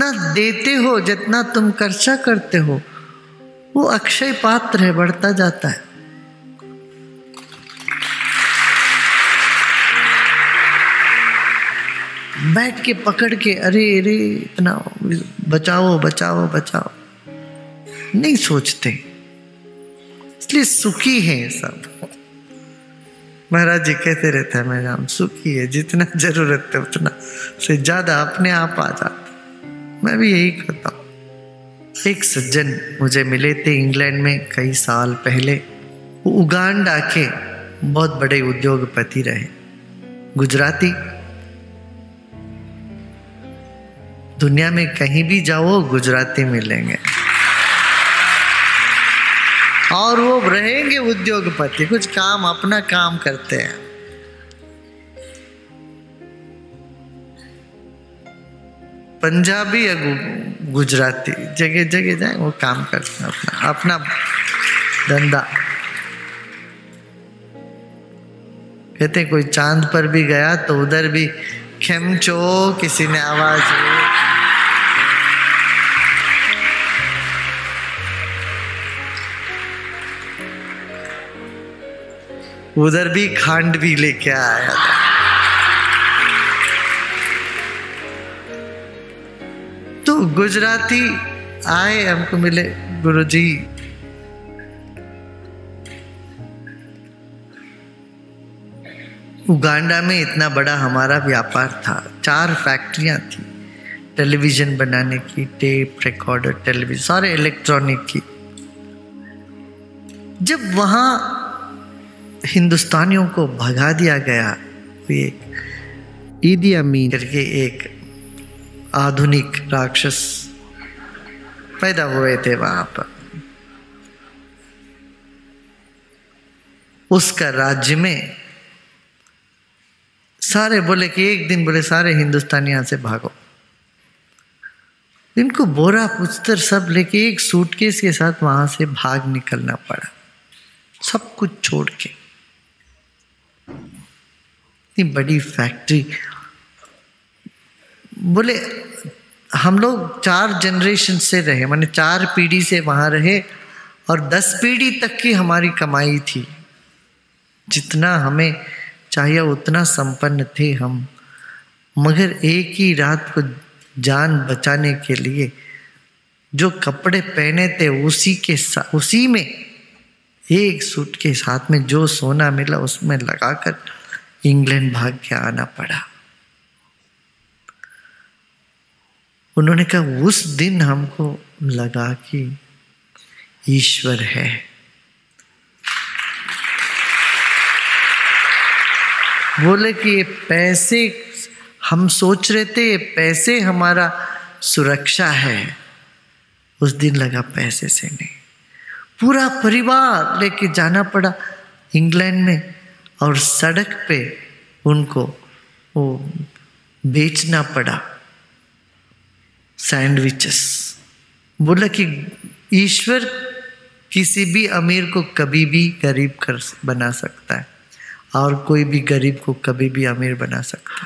जितना देते हो, जितना तुम खर्चा करते हो, वो अक्षय पात्र है, बढ़ता जाता है। बैठ के पकड़ के अरे अरे इतना बचाओ बचाओ बचाओ नहीं सोचते, इसलिए सुखी है सब। महाराज जी कहते रहते हैं, मैं हम सुखी है, जितना जरूरत है उतना से ज्यादा अपने आप आ जाता। मैं भी यही करता हूँ। एक सज्जन मुझे मिले थे इंग्लैंड में कई साल पहले। वो उगांडा के बहुत बड़े उद्योगपति रहे, गुजराती। दुनिया में कहीं भी जाओ गुजराती मिलेंगे, और वो रहेंगे उद्योगपति, कुछ काम अपना काम करते हैं। पंजाबी या गुजराती जगह जगह जाए, वो काम करते हैं अपना अपना धंधा। कहते हैं कोई चांद पर भी गया तो उधर भी खेमचो किसी ने आवाज दी, उधर भी खांड भी लेके आया था। तो गुजराती आए, हमको मिले, गुरुजी उगांडा में इतना बड़ा हमारा व्यापार था, 4 फैक्ट्रियां थी, टेलीविजन बनाने की, टेप रिकॉर्डर, टेलीविजन, सारे इलेक्ट्रॉनिक की। जब वहां हिंदुस्तानियों को भगा दिया गया, एक ईदी अमीन करके एक आधुनिक राक्षस पैदा हुए थे वहां पर। उसका राज्य में सारे बोले कि एक दिन बोले सारे हिंदुस्तानी यहां से भागो। इनको बोरा पुस्तर सब लेके एक सूटकेस के साथ वहां से भाग निकलना पड़ा, सब कुछ छोड़ के। इतनी बड़ी फैक्ट्री, बोले हम लोग 4 जनरेशन से रहे, माने 4 पीढ़ी से वहां रहे, और 10 पीढ़ी तक की हमारी कमाई थी। जितना हमें चाहिए उतना संपन्न थे हम, मगर एक ही रात को जान बचाने के लिए जो कपड़े पहने थे उसी में एक सूट के साथ में जो सोना मिला उसमें लगाकर इंग्लैंड भाग के आना पड़ा। उन्होंने कहा उस दिन हमको लगा कि ईश्वर है। बोले कि ये पैसे, हम सोच रहे थे ये पैसे हमारा सुरक्षा है, उस दिन लगा पैसे से नहीं। पूरा परिवार लेके जाना पड़ा इंग्लैंड में, और सड़क पे उनको वो बेचना पड़ा सैंडविचेस। बोला कि ईश्वर किसी भी अमीर को कभी भी गरीब कर बना सकता है, और कोई भी गरीब को कभी भी अमीर बना सकता है।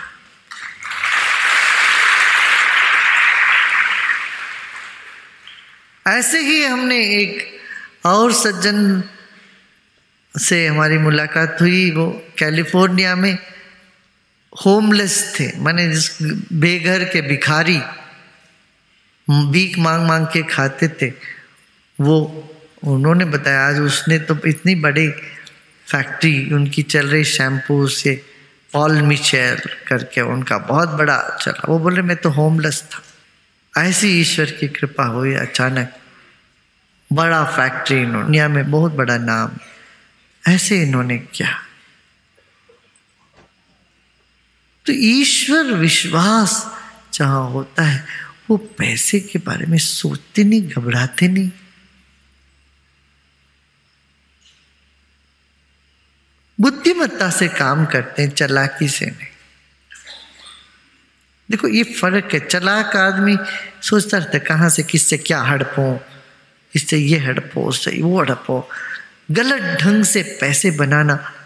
ऐसे ही हमने एक और सज्जन से हमारी मुलाकात हुई। वो कैलिफोर्निया में होमलेस थे, माने जिस बेघर के भिखारी, भीख मांग मांग के खाते थे। वो उन्होंने बताया, आज उसने तो इतनी बड़ी फैक्ट्री उनकी चल रही शैम्पू से, पॉल मिचेल करके उनका बहुत बड़ा चला। वो बोले मैं तो होमलेस था। ऐसी ईश्वर की कृपा हुई, अचानक बड़ा फैक्ट्री, दुनिया में बहुत बड़ा नाम। ऐसे इन्होंने किया। तो ईश्वर विश्वास जहां होता है, वो पैसे के बारे में सोचते नहीं, घबराते नहीं। बुद्धिमत्ता से काम करते हैं, चालाकी से नहीं। देखो ये फर्क है। चालाक आदमी सोचता रहता है कहाँ से किससे क्या हड़पो, इससे ये हड़पो, उससे वो हड़पो। गलत ढंग से पैसे बनाना